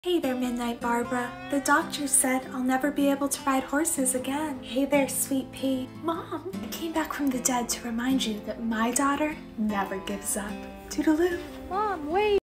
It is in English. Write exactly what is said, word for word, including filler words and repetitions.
Hey there, Midnight Barbara. The doctor said I'll never be able to ride horses again. Hey there, Sweet Pea. Mom, I came back from the dead to remind you that my daughter never gives up. Toodaloo. Mom, wait!